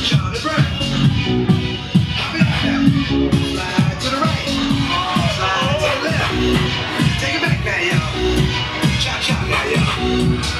Charlie Brown. Hop it up now. Slide to the right. Slide to the left. Take it back now, y'all. Chop chop now, y'all.